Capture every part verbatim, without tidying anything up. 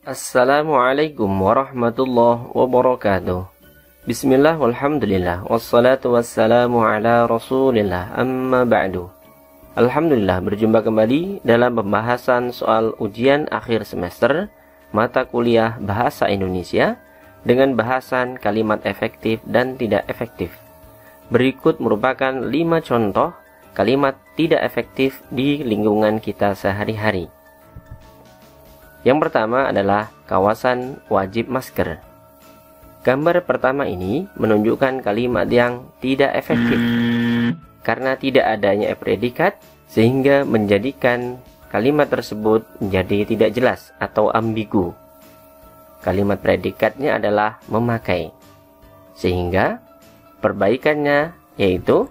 Assalamualaikum warahmatullahi wabarakatuh. Bismillah walhamdulillah wassalatu wassalamu ala rasulillah amma ba'du. Alhamdulillah, berjumpa kembali dalam pembahasan soal ujian akhir semester mata kuliah Bahasa Indonesia dengan bahasan kalimat efektif dan tidak efektif. Berikut merupakan lima contoh kalimat tidak efektif di lingkungan kita sehari-hari. Yang pertama adalah kawasan wajib masker. Gambar pertama ini menunjukkan kalimat yang tidak efektif karena tidak adanya predikat, sehingga menjadikan kalimat tersebut menjadi tidak jelas atau ambigu. Kalimat predikatnya adalah memakai, sehingga perbaikannya yaitu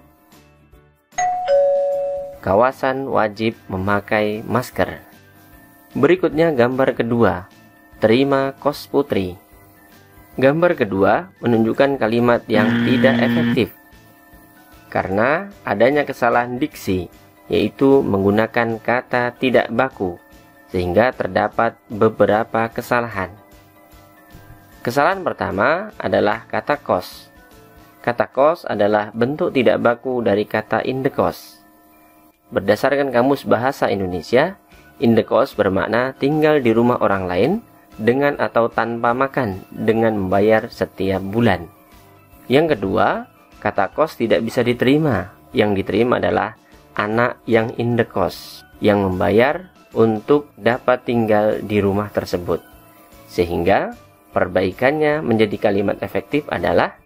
kawasan wajib memakai masker. Berikutnya gambar kedua, terima kos putri. Gambar kedua menunjukkan kalimat yang tidak efektif karena adanya kesalahan diksi, yaitu menggunakan kata tidak baku, sehingga terdapat beberapa kesalahan. Kesalahan pertama adalah kata kos. Kata kos adalah bentuk tidak baku dari kata indekos. Berdasarkan Kamus Bahasa Indonesia, indekos bermakna tinggal di rumah orang lain dengan atau tanpa makan dengan membayar setiap bulan. Yang kedua, kata kos tidak bisa diterima. Yang diterima adalah anak yang indekos, yang membayar untuk dapat tinggal di rumah tersebut. Sehingga perbaikannya menjadi kalimat efektif adalah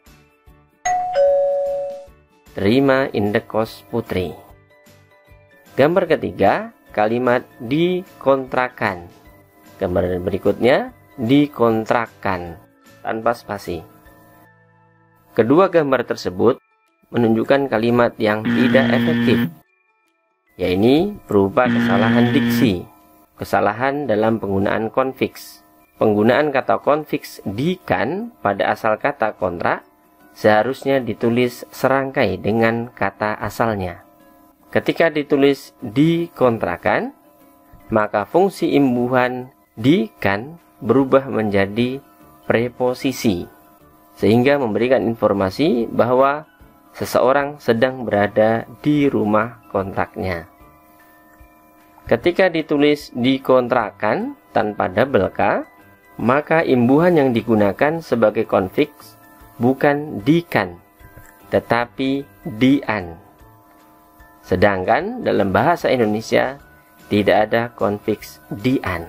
terima indekos putri. Gambar ketiga, kalimat dikontrakan. Gambar berikutnya dikontrakan tanpa spasi. Kedua gambar tersebut menunjukkan kalimat yang tidak efektif, yaitu berupa kesalahan diksi, kesalahan dalam penggunaan konfiks. Penggunaan kata konfiks dikan pada asal kata kontrak seharusnya ditulis serangkai dengan kata asalnya. Ketika ditulis dikontrakan, maka fungsi imbuhan dikan berubah menjadi preposisi, sehingga memberikan informasi bahwa seseorang sedang berada di rumah kontraknya. Ketika ditulis dikontrakan tanpa double K, maka imbuhan yang digunakan sebagai konfiks bukan dikan, tetapi dian. Sedangkan dalam bahasa Indonesia tidak ada konfiks dian.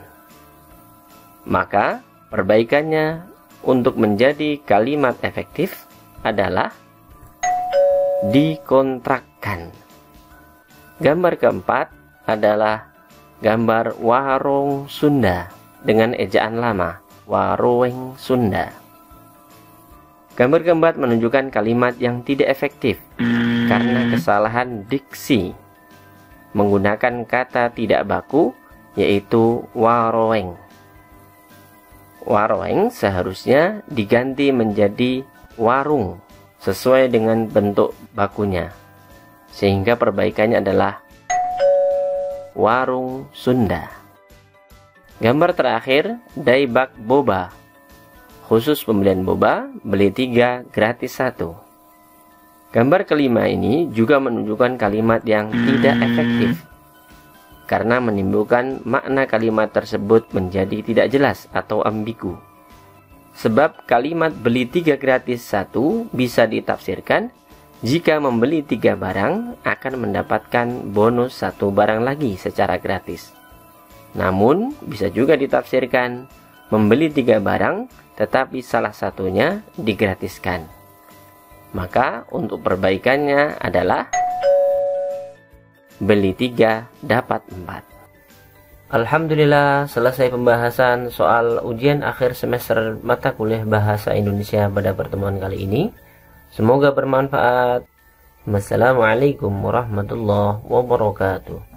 Maka perbaikannya untuk menjadi kalimat efektif adalah dikontrakkan. Gambar keempat adalah gambar warung Sunda dengan ejaan lama, warung Sunda. Gambar keempat menunjukkan kalimat yang tidak efektif karena kesalahan diksi, menggunakan kata tidak baku, yaitu waroeng. Waroeng seharusnya diganti menjadi warung sesuai dengan bentuk bakunya, sehingga perbaikannya adalah warung Sunda. Gambar terakhir, daibak boba. Khusus pembelian boba, beli tiga gratis satu. Gambar kelima ini juga menunjukkan kalimat yang tidak efektif karena menimbulkan makna kalimat tersebut menjadi tidak jelas atau ambigu. Sebab kalimat beli tiga gratis satu bisa ditafsirkan jika membeli tiga barang akan mendapatkan bonus satu barang lagi secara gratis. Namun bisa juga ditafsirkan membeli tiga barang tetapi salah satunya digratiskan. Maka untuk perbaikannya adalah beli tiga dapat empat. Alhamdulillah, selesai pembahasan soal ujian akhir semester mata kuliah Bahasa Indonesia pada pertemuan kali ini. Semoga bermanfaat. Wassalamualaikum warahmatullahi wabarakatuh.